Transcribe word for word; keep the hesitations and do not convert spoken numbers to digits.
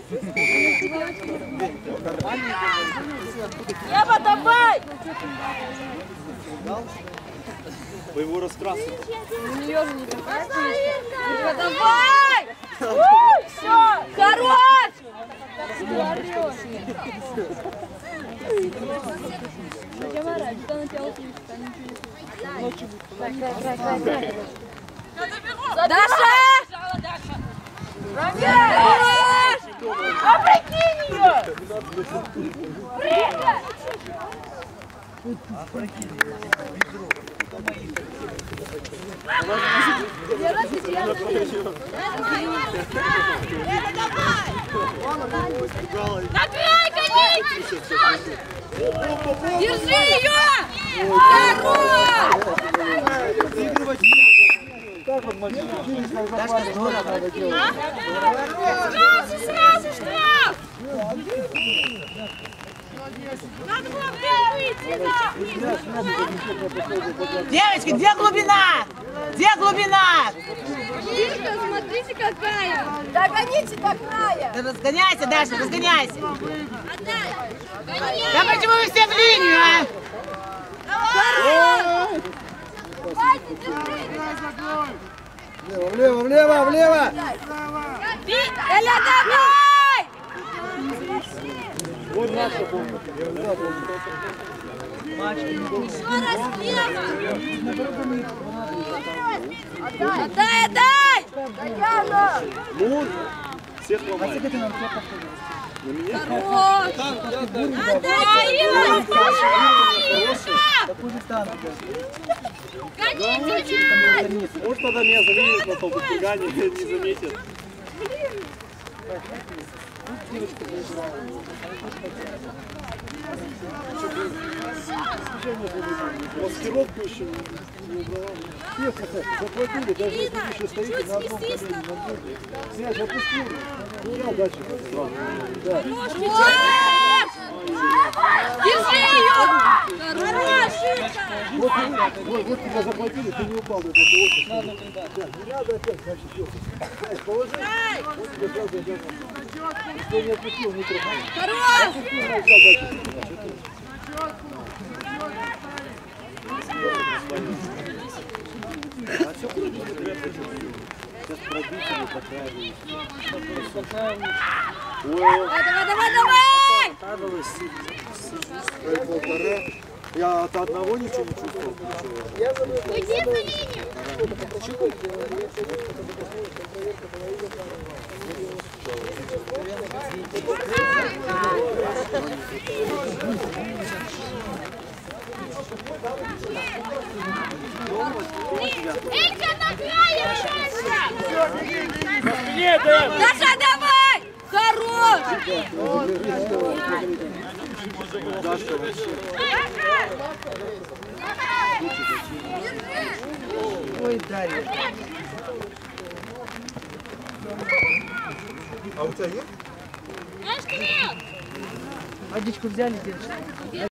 Ева, давай! Вы его раскрасили. У нее же не такая пышка. Давай! Все! Хорош! Зачем орать? Что на тебя услышит? Даша! Хорош! А прикинь ее! Прыгай! Забирай, конец! Держи ее! Хорош! Сразу, сразу штраф! Надо было выйти, да! Девочки, где глубина? Где глубина? Видите, смотрите какая! Догоните до края! Да разгоняйся, Даша, разгоняйся. Отдай! Да почему вы все в линию, а? Давай! Хватит, держи! Влево, влево, влево, влево! Эля, давай! Вот наша бомба. Еще раз слева! Отдай, отдай! Татьяна! Ну, всех ломает. Хорош! Отдай, Ира! Гоните мяч! Может, тогда меня заменит на толпу бегания, не заметит. Маскировку еще не убрала. Нет, заплатили, даже если вы еще стоите на одном колене, на другом. Снять, опустили. Ну, дальше. Да. Держи ее! Хорош! Вот, вот, вот тебя заплатили, ты не упал. Это очень надо. Не надо опять, значит, делать. Положи. Вот тебе сразу идет. Если не отпустил, не трогай. Хорош! Отпустил, не взял дальше. А все круто, сейчас пробители покраивают. Давай, давай, давай! Полтора. Я от одного ничего не чувствовал. Уйди на линию! Элька, на крае Даша! Даша, давай! Хорош! Даша вообще. Ой, Дарья. А у тебя есть? Знаешь, нет! Водичку взяли, девочки?